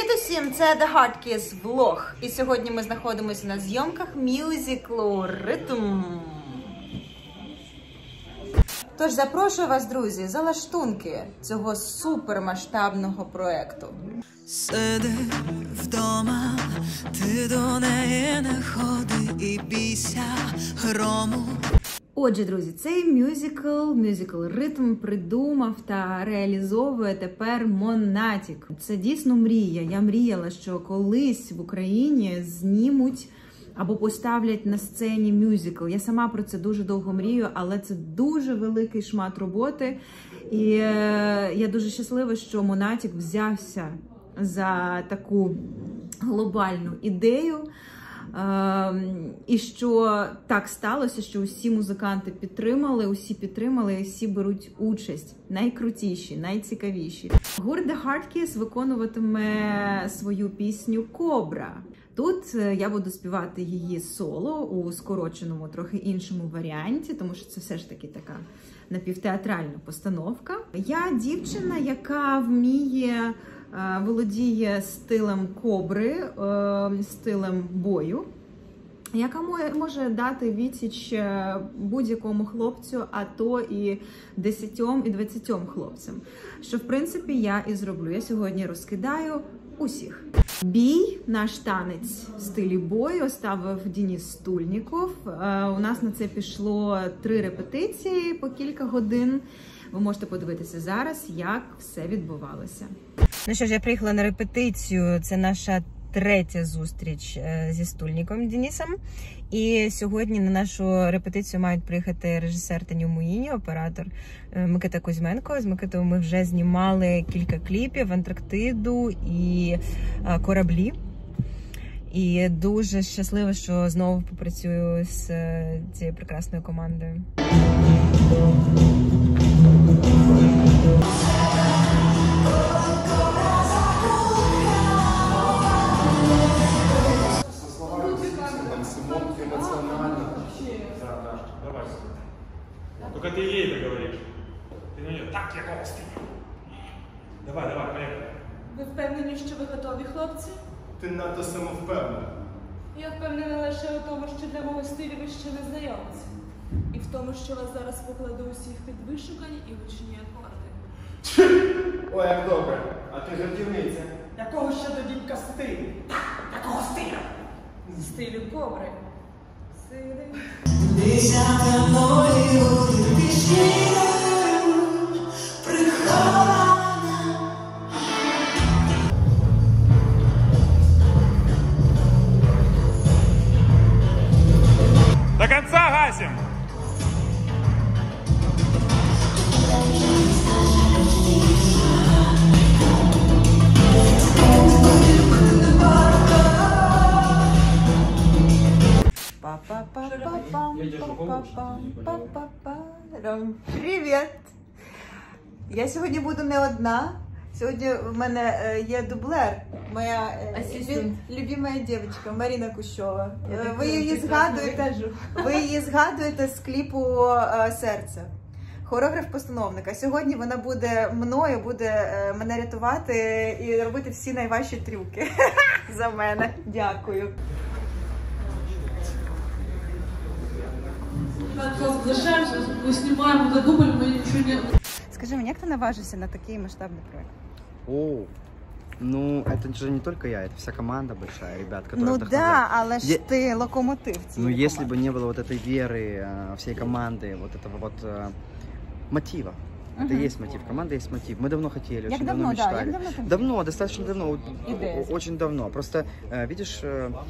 Привіт усім! Це The Hard Kiss влог. І сьогодні ми знаходимося на зйомках мюзиклу «Ритм». Тож запрошую вас, друзі, за лаштунки цього супермасштабного проєкту. Сиди вдома, ти до неї не ходи і бійся грому. Отже, друзі, цей мюзикл «Ритм» придумав та реалізовує тепер Монатік. Це дійсно мрія. Я мріяла, що колись в Україні знімуть або поставлять на сцені мюзикл. Я сама про це дуже довго мрію, але це дуже великий шмат роботи. І я дуже щаслива, що Монатік взявся за таку глобальну ідею. І що так сталося, що усі музиканти підтримали, і всі беруть участь. Найкрутіші, найцікавіші. Гурт The Hard Kiss виконуватиме свою пісню «Кобра». Тут я буду співати її соло у скороченому, трохи іншому варіанті, тому що це все ж таки така напівтеатральна постановка. Я дівчина, яка володіє стилем кобри, стилем бою, яка може дати відсіч будь-якому хлопцю, а то і 10 і 20 хлопцям. Що, в принципі, я і зроблю. Я сьогодні розкидаю усіх. Бій, наш танець в стилі бою, ставив Денис Стульніков. У нас на це пішло 3 репетиції по кілька годин. Ви можете подивитися зараз, як все відбувалося. Ну що ж, я приїхала на репетицію. Це наша 3-я зустріч зі Стульніком Денисом. І сьогодні на нашу репетицію мають приїхати режисер Таню Муїні, оператор Микита Кузьменко. З Микитою ми вже знімали кілька кліпів, Антарктиду і Кораблі. І дуже щаслива, що знову попрацюю з цією прекрасною командою. Только ты ей это говоришь. Ты на нее так, я толстый. Давай, поехали. Ви впевнені, що ви готові, хлопці? Ти надто самовпевнена. Я впевнена лише у тому, що для мого стилю ви ще не знайомці. І в тому, що вас зараз покладу усіх під вишукані і гучні акорди. Ой, як добре. А ти жартівниця. Якого ще до дідька стилю? Якого стилю? Стилю кобри. Сили. Десята мною пішли прихована. До конца гасим! Привіт! Я сьогодні буду не одна. Сьогодні в мене є дублер. Моя любима дівчинка Марина Кущова. Ви її згадуєте з кліпу «Серце». Хореограф-постановник. А сьогодні вона буде мене рятувати і робити всі найважчі трюки за мене. Дякую. Залишаємося, ми знімаємо на дубль, ми нічого не... Скажи мені, як ти наважився на такий масштабний проект? О, ну это же не только я, это вся команда большая, ребят, которые Ну вдохновляют. да, але ж ти локомотив цієї Ну если команди. бы не было вот этой веры всей команды, вот этого вот мотива. Это есть мотив, команда есть мотив. Мы давно хотели, очень давно мечтали. Як давно ти? Давно, достаточно давно, Идея. очень давно. Просто, видишь,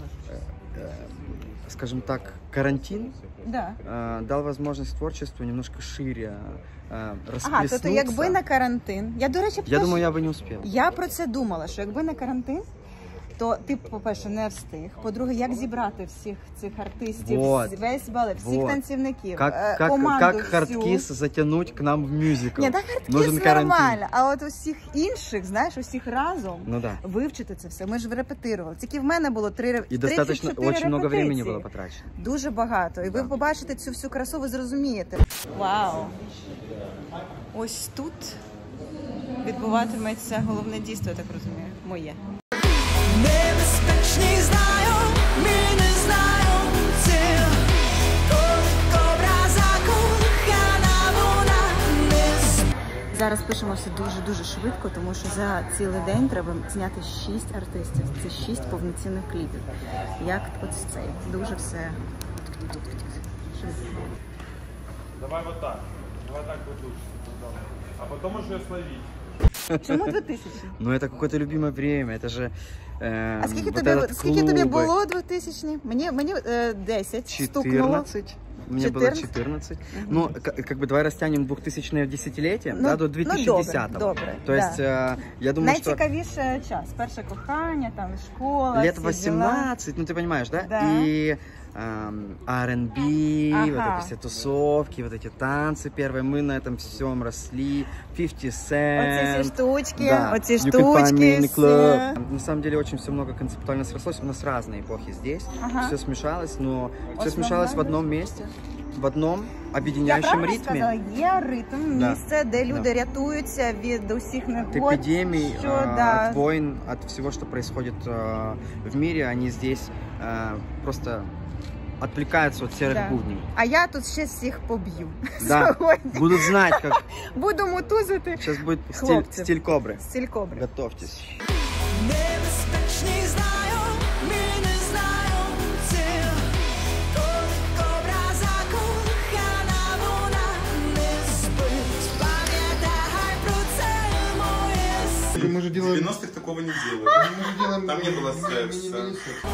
скажем так, карантин дал возможность творчеству немножко шире розплеснутися. Тобто якби на карантин, Я думаю, я би не успів. Я про це думала, що якби на карантин, то ти, по-перше, не встиг. По-друге, як зібрати всіх цих артистів, весь балет, всіх танцівників, команду Как хардкіс затягнуть к нам в мюзикл? Ні, так хардкіс нормально, а от усіх інших, знаєш, усіх разом вивчити це все. Ми ж репетирували. Тільки в мене було 34 репетиції. І достатньо, дуже багато времени було потрачено. Дуже багато. І ви побачите цю всю красу, ви зрозумієте. Вау! Ось тут відбуватиметься головне дійство, я так розумію, моє. Небезпечні знайомі, незнайомці, коли кобра закохана, вона не спить. Зараз пишемо все дуже швидко, тому що за цілий день треба зняти 6 артистів. Це 6 повноцінних кліпів. Як ось цей. Дуже все швидко. Давай вот так. Давай так вот лучше. А потом уже словить. Чому 2000? Ну, это какое-то любимое время, это же... А скільки вот тобі, этот скільки тобі клубы. було 2000? Мені 10 стукнуло. 14. Мне было 14. Ну, как бы давай растянем 2000-е десятилетие, Ну, да, до 2010-го. Ну, добре. То есть, я думаю, что найцікавіше час. Перше кохання, там школа, лет всі діла. 18, ну ты понимаешь, да? Да. И R&B, вот Ага. эти все тусовки, вот эти танцы первые, мы на этом всем росли, 50 Cent. Оці всі штучки, Да, оці You Can Find Me штучки. in the всі. Club. На самом деле очень все много концептуально срослось. У нас разные эпохи здесь. Ага. Все смешалось, но все Основное, смешалось в одном месте, в одном объединяющем Я ритме. сказала, є ритм, Да. місце, де люди рятуються від усіх От негод. эпидемий, що, да. от войн, от всего, что происходит в мире, они здесь просто отвлекаются от серых Да. будней. А я тут ще всіх поб'ю. Да, Сьогодні. будут знать, как Буду мотузити сейчас будет Хлопцы. стиль кобры. стіль кобри. Готовьтесь. Небезпечні знайомі, незнайомці, коли кобра закохана, вона не спить. Пам'ятай про це, моє Мы же делаем... 90-х такого не делали. Мы же делаем... Там не было секса. сонце.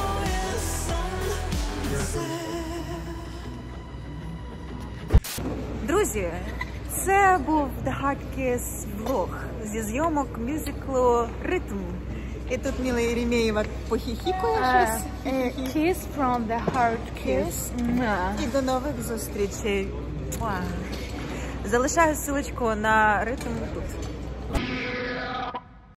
Друзі, це був The Hard Kiss влог зі зйомок мюзиклу «Ритм». І тут Міла Єремєєва похіхікує щось. Kiss from the Hard Kiss. І до нових зустрічей. Залишаю ссылочку на «Ритм» тут.